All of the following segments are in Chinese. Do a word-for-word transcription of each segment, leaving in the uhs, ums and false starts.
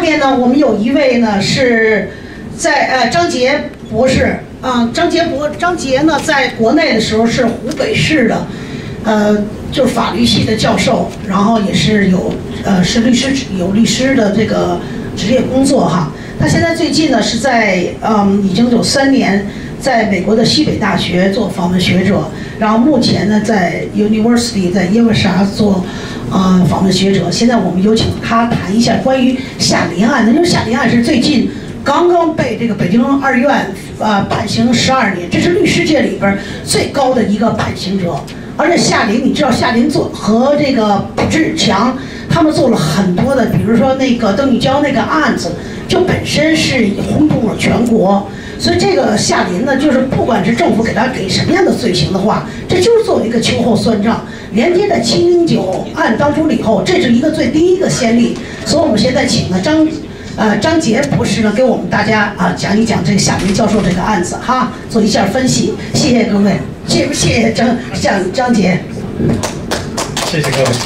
面呢，我们有一位呢是在呃张杰博士啊，张杰博张杰呢，在国内的时候是湖北市的，呃，就是法律系的教授，然后也是有呃是律师有律师的这个职业工作哈。他现在最近呢是在嗯已经有三年在美国的西北大学做访问学者，然后目前呢在 University 在耶鲁沙做。呃，访问学者，现在我们有请他谈一下关于夏林案的，因为夏林案是最近刚刚被这个北京二院呃判刑十二年，这是律师界里边最高的一个判刑者。而且夏林，你知道夏林做和这个卜志强他们做了很多的，比如说那个邓玉娇那个案子，就本身是轰动了全国。所以这个夏林呢，就是不管是政府给他给什么样的罪行的话，这就是作为一个秋后算账。连接在七零九案当中了以后，这是一个最第一个先例。所以我们现在请了张呃张杰博士呢，给我们大家啊讲一讲这个夏林教授这个案子哈，做一下分析。谢谢各位，谢不谢谢张张张杰？ 谢谢各位。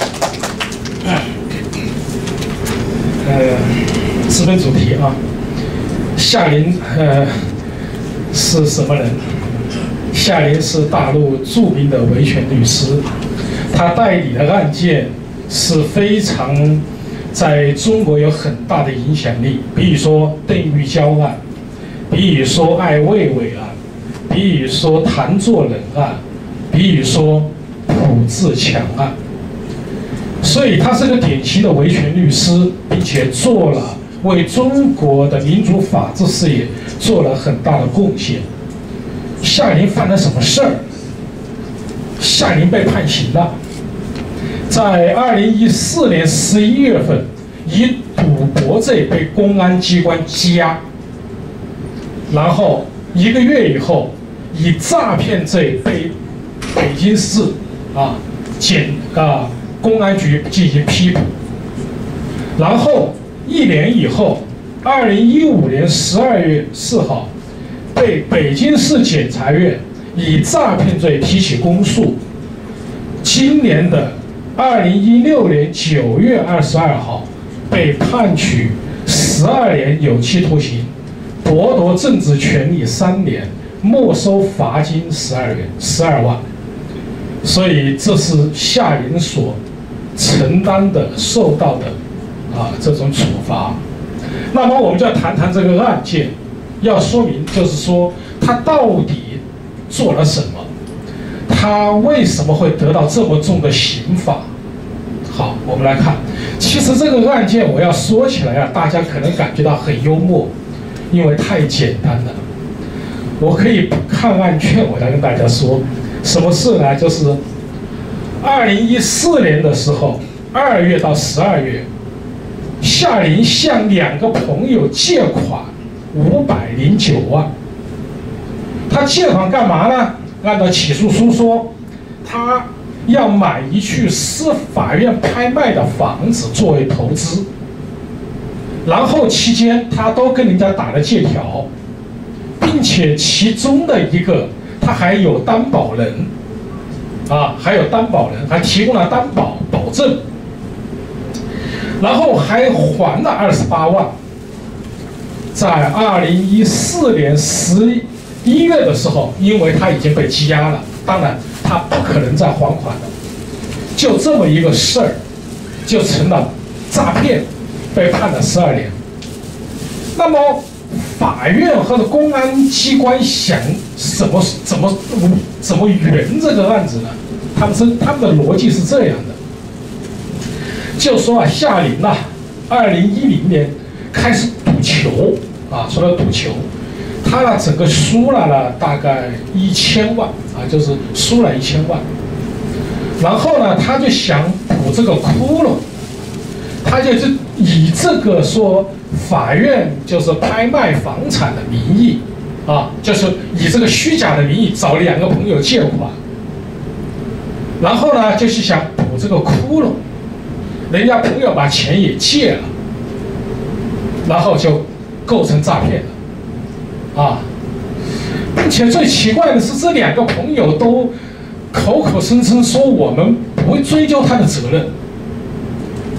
呃，直奔主题啊，夏林呃是什么人？夏林是大陆著名的维权律师，他代理的案件是非常在中国有很大的影响力，比如说邓玉娇案，比如说艾未未案，比如说谭作人案，比如说卜志强案。所以他是个典型的维权律师，并且做了为中国的民主法治事业做了很大的贡献。夏林犯了什么事儿？夏林被判刑了，在二零一四年十一月份，以赌博罪被公安机关羁押，然后一个月以后，以诈骗罪被北京市啊检啊公安局进行批捕，然后一年以后，二零一五年十二月四号。被北京市检察院以诈骗罪提起公诉。今年的二零一六年九月二十二号，被判处十二年有期徒刑，剥夺政治权利三年，没收罚金十二元十二万。所以这是夏林所承担的、受到的啊这种处罚。那么我们就要谈谈这个案件。要说明，就是说他到底做了什么，他为什么会得到这么重的刑罚？好，我们来看，其实这个案件我要说起来啊，大家可能感觉到很幽默，因为太简单了。我可以看案卷，我来跟大家说，什么事呢？就是二零一四年的时候，二月到十二月，夏林向两个朋友借款。五百零九万，他借款干嘛呢？按照起诉书说，他要买一去司法院拍卖的房子作为投资，然后期间他都跟人家打了借条，并且其中的一个他还有担保人，啊，还有担保人，还提供了担保保证，然后还还了二十八万。在二零一四年十一月的时候，因为他已经被羁押了，当然他不可能再还款了，就这么一个事儿，就成了诈骗，被判了十二年。那么法院或者公安机关想怎么怎么怎么圆这个案子呢？他们是他们的逻辑是这样的，就说啊，夏林呐，二零一零年开始赌球啊，说到赌球，他呢整个输了呢大概一千万啊，就是输了一千万。然后呢，他就想补这个窟窿，他就是以这个说法院就是拍卖房产的名义啊，就是以这个虚假的名义找两个朋友借款，然后呢就是想补这个窟窿，人家朋友把钱也借了。然后就构成诈骗了，啊，并且最奇怪的是，这两个朋友都口口声声说我们不会追究他的责任，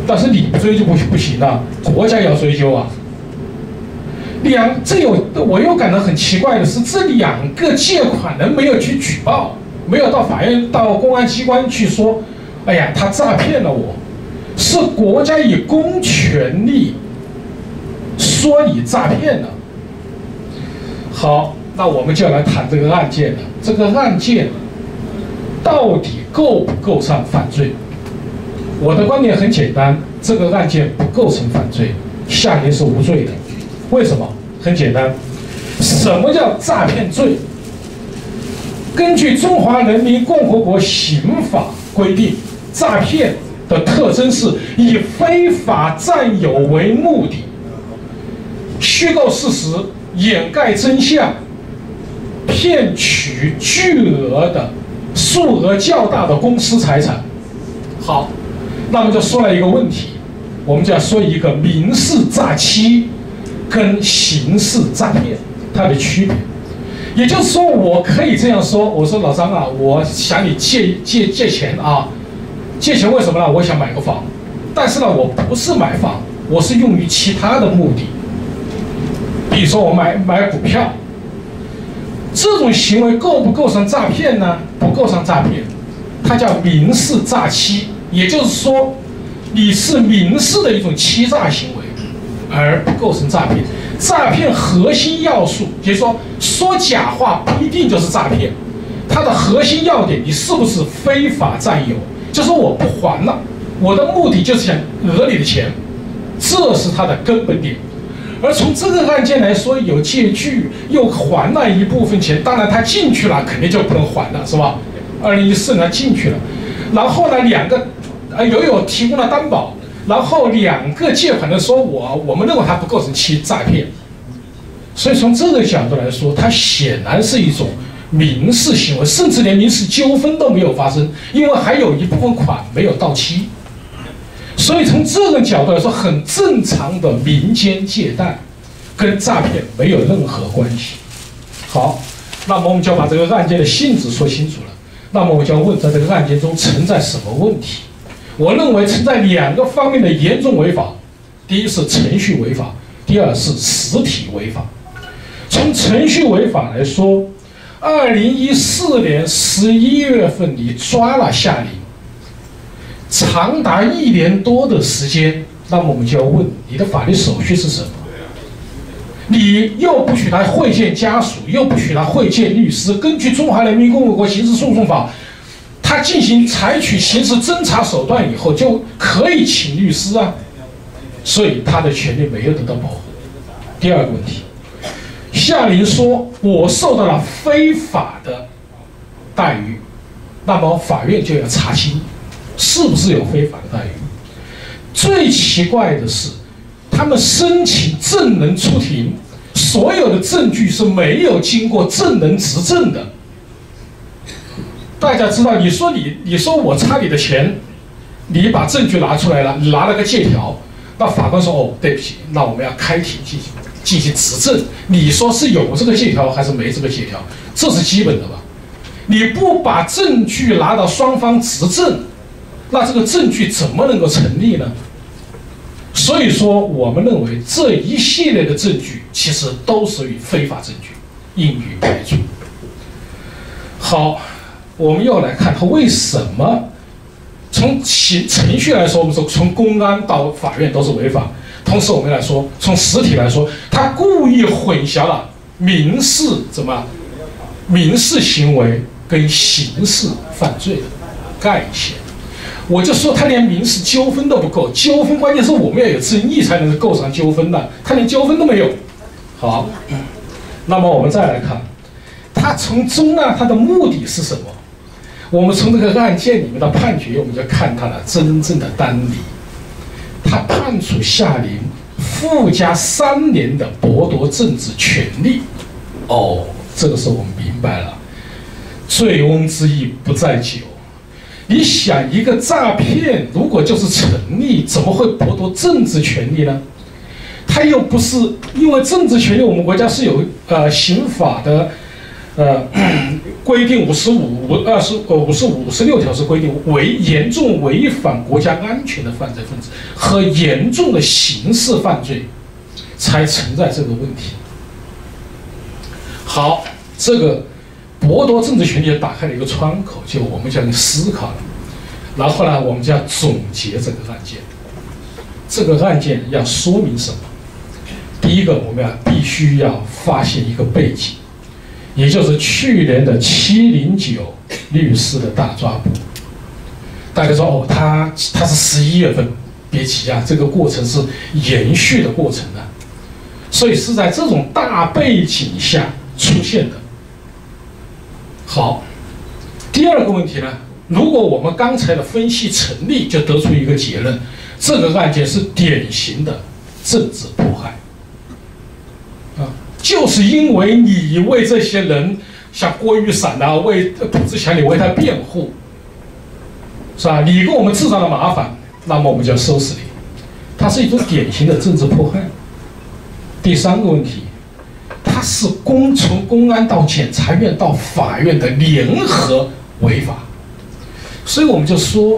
但是你不追究不不行啊，国家要追究啊。两这有我又感到很奇怪的是，这两个借款人没有去举报，没有到法院、到公安机关去说，哎呀，他诈骗了我，是国家以公权力说你诈骗了。好，那我们就来谈这个案件了。这个案件到底构不构上犯罪？我的观点很简单，这个案件不构成犯罪，夏林是无罪的。为什么？很简单，什么叫诈骗罪？根据《中华人民共和国刑法》规定，诈骗的特征是以非法占有为目的，虚构事实、掩盖真相，骗取巨额的、数额较大的公私财产。好，那么就说了一个问题，我们就要说一个民事诈欺跟刑事诈骗它的区别。也就是说，我可以这样说，我说老张啊，我想你借借借钱啊，借钱为什么呢？我想买个房，但是呢，我不是买房，我是用于其他的目的，比如说我买买股票。这种行为构不构成诈骗呢？不构成诈骗，它叫民事诈欺，也就是说，你是民事的一种欺诈行为，而不构成诈骗。诈骗核心要素，就是说说假话不一定就是诈骗，它的核心要点，你是不是非法占有？就是我不还了，我的目的就是想讹你的钱，这是它的根本点。而从这个案件来说，有借据又还了一部分钱，当然他进去了，肯定就不能还了，是吧？二零一四年进去了，然后呢，两个呃友友提供了担保，然后两个借款人说我我们认为他不构成欺诈骗，所以从这个角度来说，它显然是一种民事行为，甚至连民事纠纷都没有发生，因为还有一部分款没有到期。所以从这个角度来说，很正常的民间借贷，跟诈骗没有任何关系。好，那么我们就要把这个案件的性质说清楚了。那么我就要问，在这个案件中存在什么问题？我认为存在两个方面的严重违法，第一是程序违法，第二是实体违法。从程序违法来说，二零一四年十一月份你抓了夏林，长达一年多的时间，那么我们就要问你的法律手续是什么？你又不许他会见家属，又不许他会见律师。根据《中华人民共和国刑事诉讼法》，他进行采取刑事侦查手段以后，就可以请律师啊，所以他的权利没有得到保护。第二个问题，夏林说我受到了非法的待遇，那么法院就要查清是不是有非法的待遇。最奇怪的是，他们申请证人出庭，所有的证据是没有经过证人执证的。大家知道，你说你你说我差你的钱，你把证据拿出来了，你拿了个借条，那法官说哦，对不起，那我们要开庭进行进行执证。你说是有这个借条还是没这个借条？这是基本的吧？你不把证据拿到双方执证，那这个证据怎么能够成立呢？所以说，我们认为这一系列的证据其实都属于非法证据，应予排除。好，我们又来看他为什么从程程序来说，我们说从公安到法院都是违法。同时，我们来说从实体来说，他故意混淆了民事怎么民事行为跟刑事犯罪的概念。我就说他连民事纠纷都不够，纠纷关键是我们要有争议才能构成纠纷的，他连纠纷都没有。好，那么我们再来看，他从中呢，他的目的是什么？我们从这个案件里面的判决，我们就看他的真正的单理。他判处夏林附加三年的剥夺政治权利。哦，这个时候我们明白了，醉翁之意不在酒。你想，一个诈骗如果就是成立，怎么会剥夺政治权利呢？他又不是因为政治权利，我们国家是有呃刑法的呃，规定五十五、五二十、呃五十五、五十六条是规定违严重违反国家安全的犯罪分子和严重的刑事犯罪才存在这个问题。好，这个剥夺政治权利打开了一个窗口，就我们就要思考了。然后呢，我们就要总结这个案件。这个案件要说明什么？第一个，我们要必须要发现一个背景，也就是去年的七零九律师的大抓捕。大家说哦，他他是十一月份，别急啊，这个过程是延续的过程啊，所以是在这种大背景下出现的。好，第二个问题呢，如果我们刚才的分析成立，就得出一个结论：这个案件是典型的政治迫害。啊，就是因为你为这些人，像郭玉闪啊，为卜志强，你为他辩护，是吧？你给我们制造了麻烦，那么我们就要收拾你。它是一种典型的政治迫害。第三个问题，它是公从公安到检察院到法院的联合违法，所以我们就说，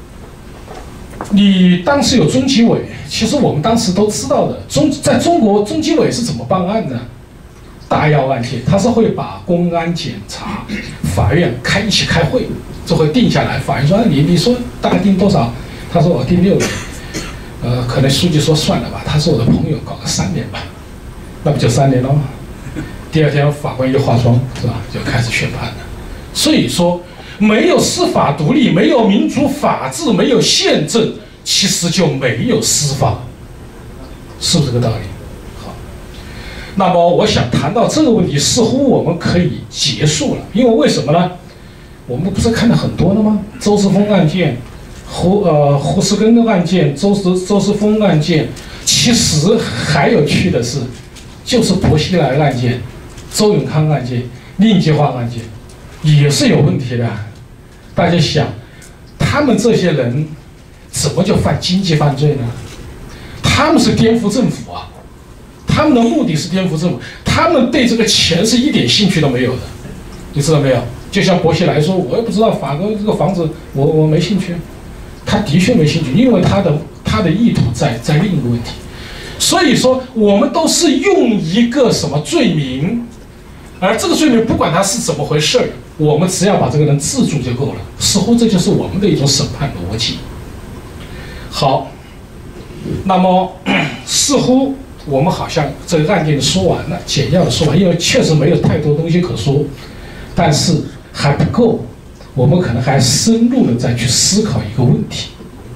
你当时有中纪委，其实我们当时都知道的，中在中国中纪委是怎么办案呢？大要案件，他是会把公安、检察、法院开一起开会，就会定下来。法院说：“你你说大概定多少？”他说：“我定六年。”呃，可能书记说算了吧，他是我的朋友，搞个三年吧，那不就三年了吗？第二天法官一化妆，是吧，就开始宣判了。所以说，没有司法独立，没有民主法治，没有宪政，其实就没有司法，是不是这个道理？好，那么我想谈到这个问题，似乎我们可以结束了，因为为什么呢？我们不是看了很多了吗？周世峰案件。胡呃胡适根的案件，周世周世峰案件，其实还有趣的是，就是薄熙来案件、周永康案件、令计划案件，也是有问题的。大家想，他们这些人怎么就犯经济犯罪呢？他们是颠覆政府啊，他们的目的是颠覆政府，他们对这个钱是一点兴趣都没有的，你知道没有？就像薄熙来说，我也不知道法国这个房子，我我没兴趣。他的确没兴趣，因为他的他的意图在在另一个问题，所以说我们都是用一个什么罪名，而这个罪名不管他是怎么回事儿，我们只要把这个人治住就够了。似乎这就是我们的一种审判逻辑。好，那么似乎我们好像这个案件说完了，简要的说完，因为确实没有太多东西可说，但是还不够。我们可能还深入的再去思考一个问题，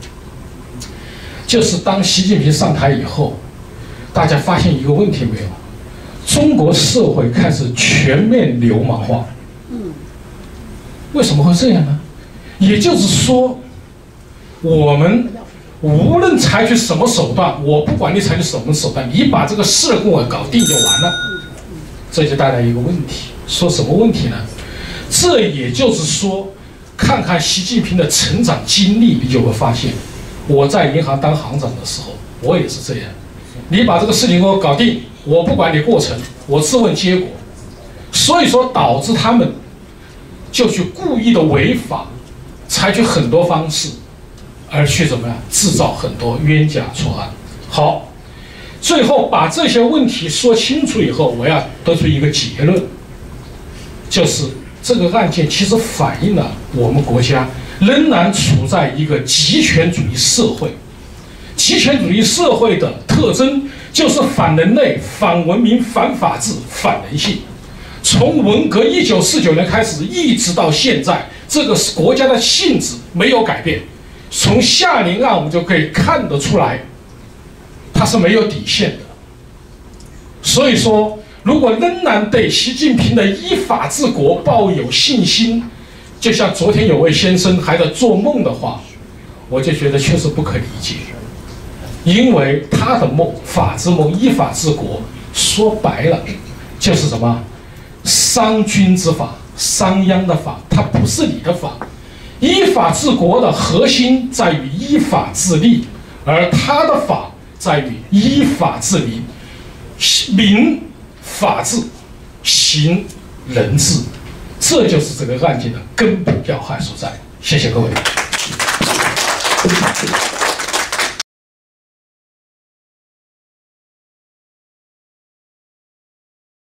就是当习近平上台以后，大家发现一个问题没有？中国社会开始全面流氓化。为什么会这样呢？也就是说，我们无论采取什么手段，我不管你采取什么手段，你把这个事跟我搞定就完了。这就带来一个问题，说什么问题呢？这也就是说，看看习近平的成长经历，你就会发现，我在银行当行长的时候，我也是这样。你把这个事情给我搞定，我不管你过程，我只问结果。所以说，导致他们就去故意的违法，采取很多方式，而去怎么样制造很多冤假错案。好，最后把这些问题说清楚以后，我要得出一个结论，就是。这个案件其实反映了我们国家仍然处在一个极权主义社会。极权主义社会的特征就是反人类、反文明、反法治、反人性。从文革一九四九年开始，一直到现在，这个国家的性质没有改变。从夏林案我们就可以看得出来，它是没有底线的。所以说。如果仍然对习近平的依法治国抱有信心，就像昨天有位先生还在做梦的话，我就觉得确实不可理解。因为他的梦，法治梦、依法治国，说白了就是什么？商君之法，商鞅的法，它不是你的法。依法治国的核心在于依法治利，而他的法在于依法治民，民。法治，行人治，这就是这个案件的根本要害所在。谢谢各位。